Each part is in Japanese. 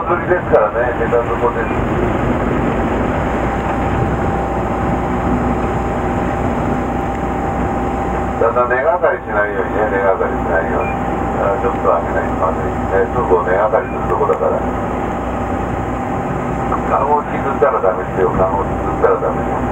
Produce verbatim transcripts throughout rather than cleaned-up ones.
釣りですからね、下手底です。だんだん根がかりしないようにね、根がかりしないように。だからちょっと上げないとまずいね、すぐ根がかりするとこだから。缶を削ったらダメですよ、缶を削ったらダメですよ。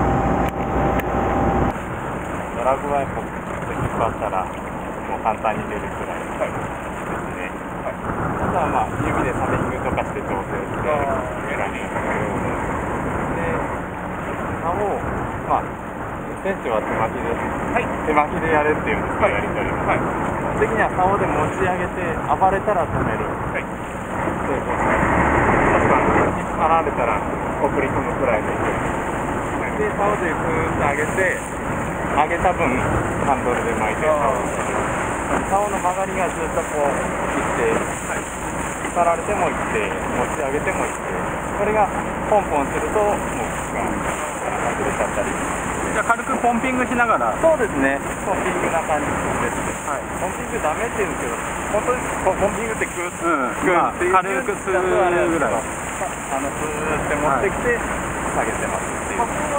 ドラグはやっぱ引っ張ったらもう簡単に出るくらいですね。はい、あとはまあ指でサメリングとかして調整してメラニングで竿をまあじゅっセンチは手巻きで、はい、手巻きでやれっていうんですか、はい、やり取りも、はい、基本的には竿で持ち上げて暴れたら止める、はい、成功したりもしくは引っ張られたら送り込むくらいでいく、はい、で竿でグーッと上げて上げた分ハンドルで巻いて竿の曲がりがずっとこう一定、はい、引っ張られても一定、持ち上げても一定、これがポンポンするともう口が外れちゃったり。じゃあ軽くポンピングしながら。そうですね、ポンピングな感じですね、はい、ポンピングダメって言うんですけど本当にポンピングってグッグッって軽くするぐらいあのスーって持ってきて下げてますっていう。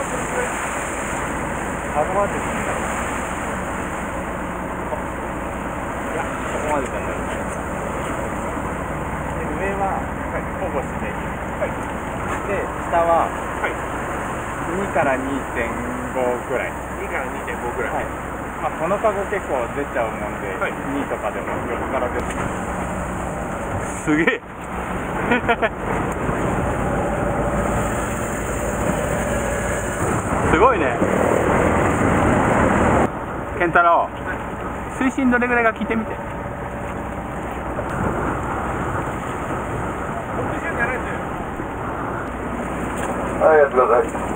幅はですね、いや、ここまでじゃないです。で、上は、はい、ほぼしめぎ、はい、で、下は、はい、にからにてんごくらい。にからにてんごくらい。はい。まあ、このカゴ結構出ちゃうもんで、はい、にとかでも横から出てすげえすごいね。健太郎、水深どれぐらいか聞いてみて。 はい、やってください。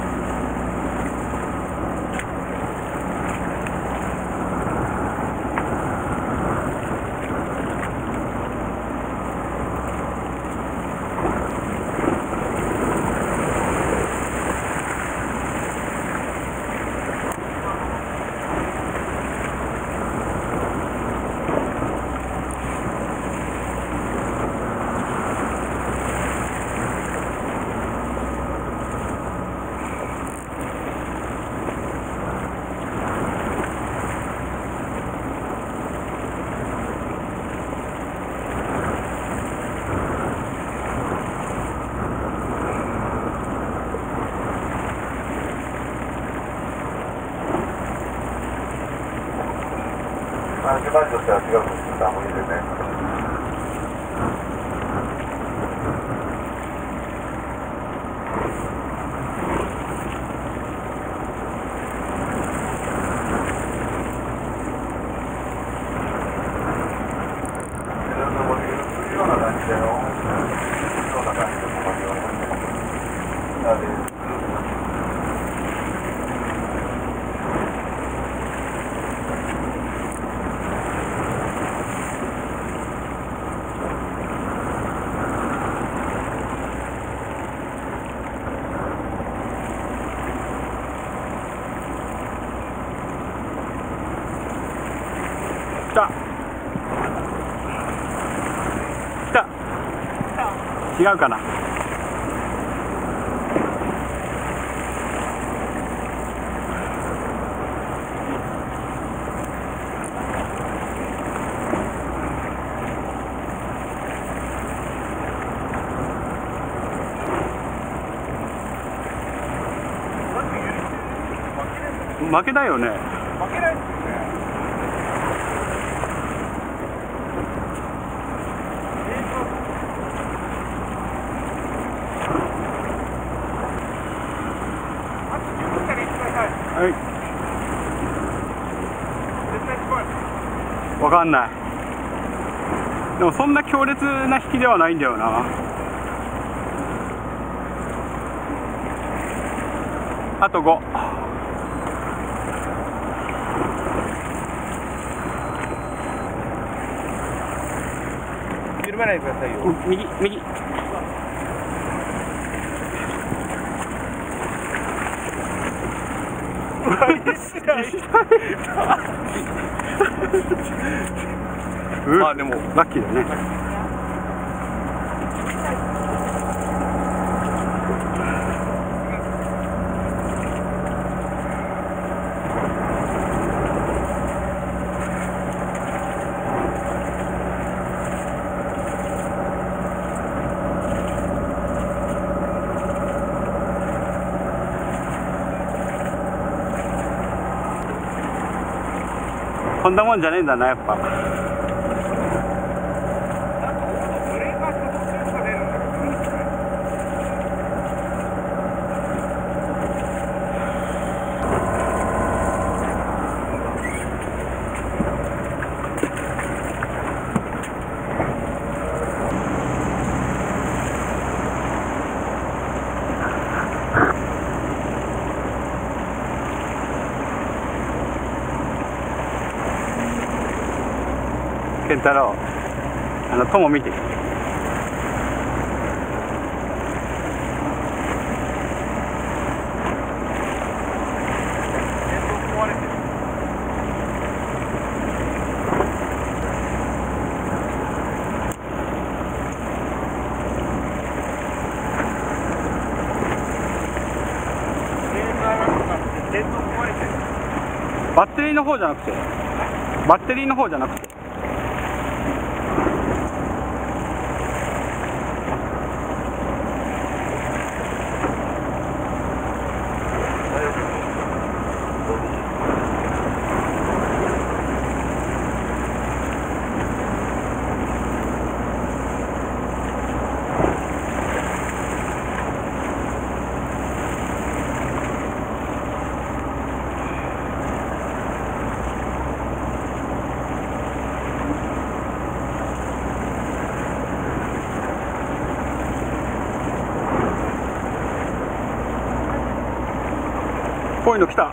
まあ、手前としては違うんですけど、無理でね。 来た来た違うかな。負けだよね。負けないですよね。はい。わかんない。でもそんな強烈な引きではないんだよな。あとご。緩めないでくださいよ。右右。あ、でもラッキーだね。 こんなもんじゃねえんだな、やっぱ。健太郎、あの友見てきて。バッテリーの方じゃなくて、バッテリーの方じゃなくて。こういうの来た。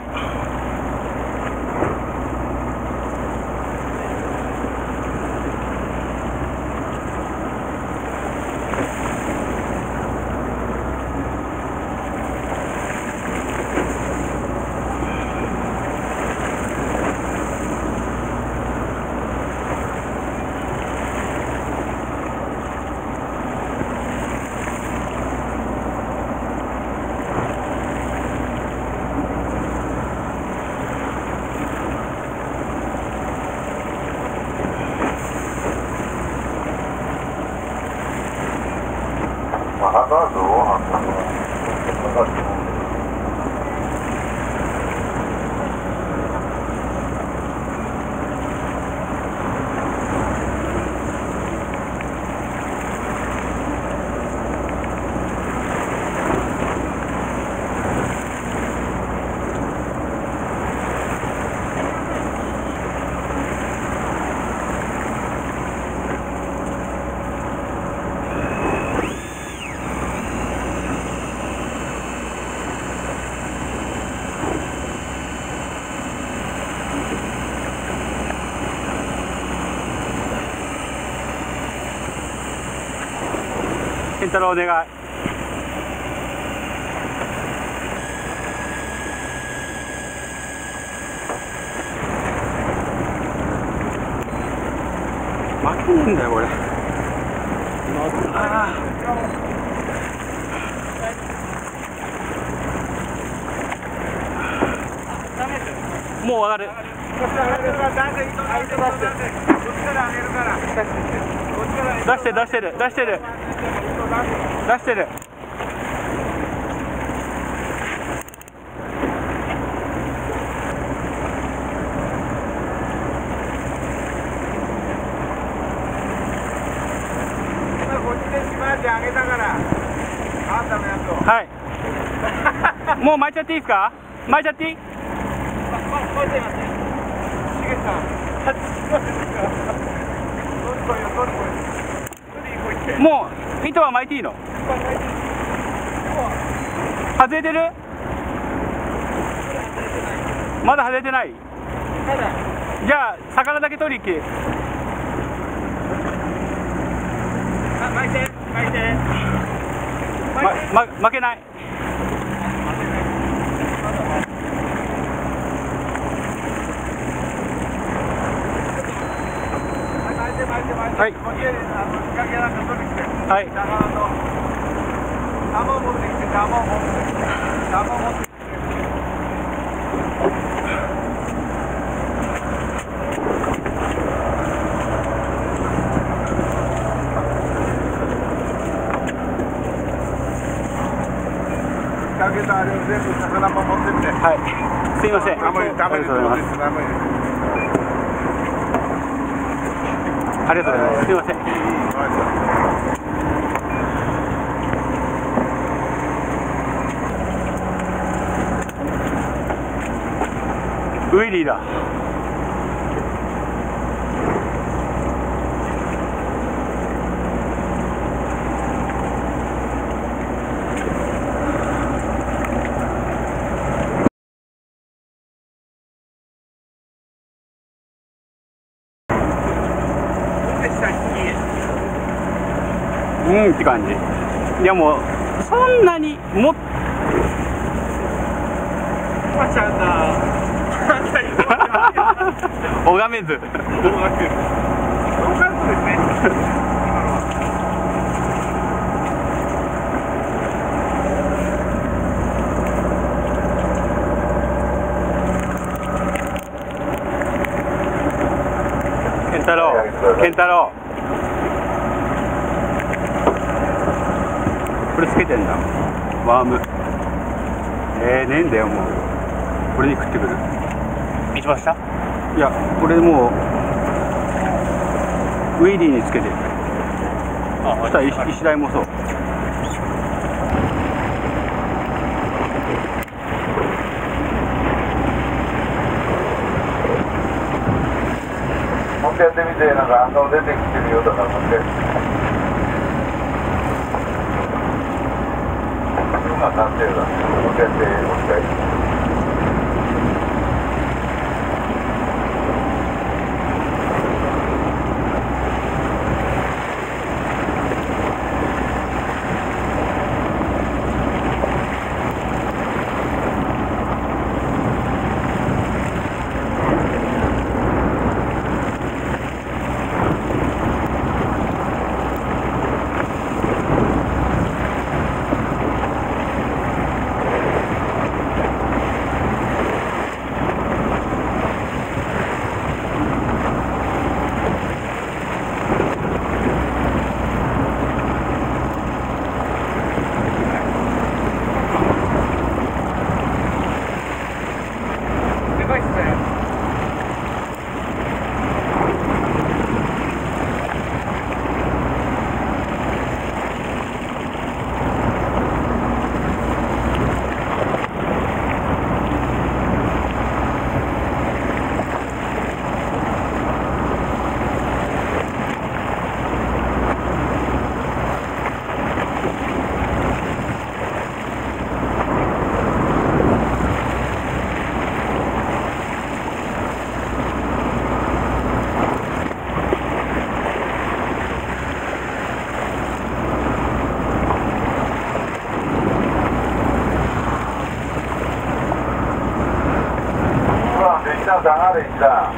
ハザードを発覚かかっても健太郎お願い。負けねえんだよこれ。ああもう上がる。出してる出してる出してる出してる。はい。もう巻いちゃっていいですか？巻いちゃっていい？巻いちゃいます。しげさん。もう糸は巻いていいの？外れてる？まだ外れてない？じゃあ魚だけ取り行け。巻いて巻いて。ま、ま、負けない。はい。はい。はい。すいません。ありがとうございます。 ありがとうございます。すいません。ウィリーだ。うんって感じ。いやもうそんなにもっちゃんだ拝めず。 ノーカットですね。 健太郎、健太郎。これつけてんだ。ワーム。えー、ねえんだよもう。これに食ってくる。 一番下？ いや、これもうウィリーにつけてる。 あ、 そしたら石石台もそう。 もう一回やってみて、なんか反応出てきてるようだから、もう一回。今完成だ。もう一回やって、もう一回。下がれ、下。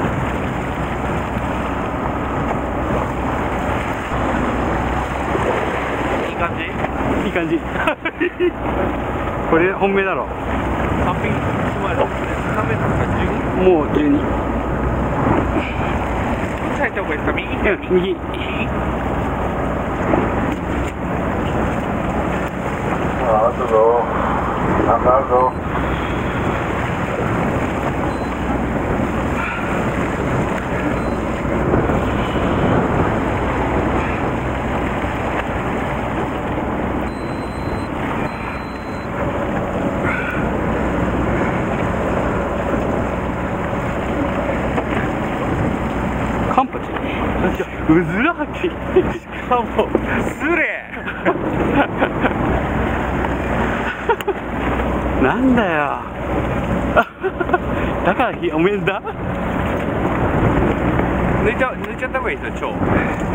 いい感じ？ いい感じ。これ本命だろ。 さんびきまで何メートルですか？じゅうに？ もうじゅうに。 入った方がいいですか？右？ うん、右。 ああ、あるぞ。なんかあるぞ。 カンパチ。うずらはき。しかもスレなんだよ。だからおめんだ。 抜いちゃ抜いちゃった方がいいですよ、超。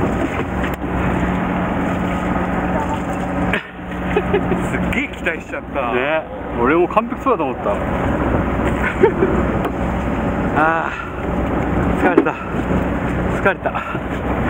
すっげえ期待しちゃったね。俺も完璧そうだと思った。ああ、疲れた。疲れた。